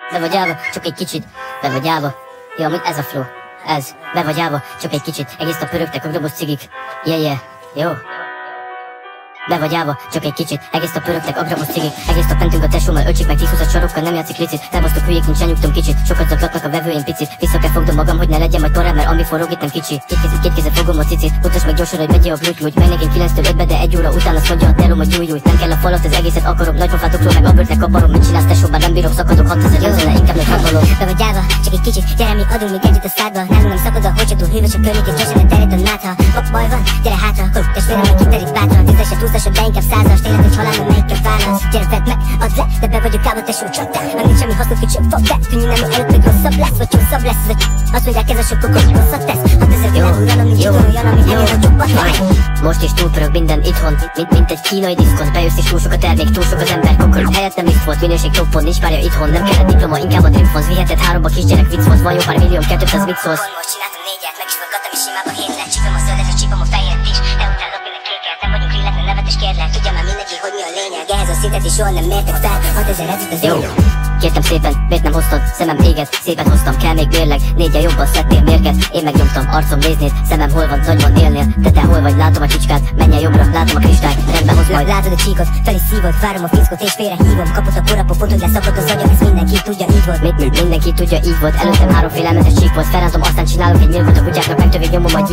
Be vagy állva, csak egy kicsit, be vagy állva. Ja, amúgy ez a flow, ez, be vagy állva, csak egy kicsit. Egész nap pörögtek a grobos cigik, yeah, jó. Be vagy állva, csak egy kicsit. Egész nap pörögtek a grabos cigik. Egész nap mentünk a tesómmal, öcsik meg 10-20 sorokkal, nem játszik licit. Elbasztok hülyék, nincs nyugtom kicsit. Sokat zaklatnak a vevőim picit. Vissza kell fogdom magam, hogy ne legyen majd torrám, mert ami forrog itt nem kicsi. Két kézzel fogom a cicit. Mutasd meg gyorsan, hogy megye a blúgy. Mennek én 9-től 5-be, de 1 óra után azt mondja a telom, hogy gyújj. Nem kell a falat, az egészet akarom. Nagy pofátokról meg Albertnek a barom. Mit csinálsz tesó, bár nem bírok, szakadok 6000 jönzőle, inkább meg hatvaló. Be vagy állva, csak egy kicsit. Gyere, mi adunk még együtt a szádba. Nálunk nem szakad a hogy túl hűvös a környék, és gyorsan a terét a nátha. Hopp, baj van, gyere hátra. Testvérem, meg kiterik bátran. 10-eset, 20-asat, de inkább 100-as. Tényleg nincs halálom, melyikkel válasz. Gyere, vedd meg, add le, de be vagyok állva, tesó, csaptál. Már nincs semmi hasznot, hogy csak fog be. Tűnj nem előtt, hogy rosszabb lesz, vagy csúszabb lesz. Azt mondják, ez a sok kokos rosszat tesz. 6000 világúralom, nincs olyan, ami ennél a jobbat. Most is túlpörög minden itthon, mint egy kínai diszkon. Bejössz és túl sok a termék, túl sok az ember kokol. Helyett nem liszt volt, minőség toppon, nincs párja itthon. Nem kellett diploma, inkább a dripfonz. Viheted 3-ba kisgyerek vicc volt, van jó pár millió, 200 mit szólsz. Most csináltam 4-et, meg is forgattam és simába 7-re. Csípem a zöldet és csípem a fejet is. Eután lopni kékelt, nem vagyunk illetve nevet és kérlek. Tudja már mindenki, hogy mi a lényeg. Ehhez a szintet is jól nem mértek fel. 6000 ez itt az jó. Kértem szépen, miért nem hoztad? Szemem éget, szépet hoztam, kell még mérleg. 4-jel jobban szedtél mérget, én megnyomtam, arcom néznéd. Szemem hol van, nagyban élnél. Te hol vagy, látom a kicskát. Menj el jobbra, látom a kristályt, rendben hoz majd. Látod a csíkot, fel is szívod, várom a fickot és félre hívom. Kapott a korapó, pont hogy leszakott az agyam, ez mindenki tudja, így volt. Mindenki tudja, így volt. Előttem 3 félelmetes csík volt. Felrántom, aztán csinálok egy nyilkot, a kutyáknak megtövég, nyomom a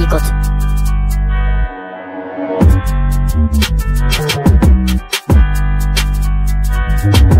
gyíkot.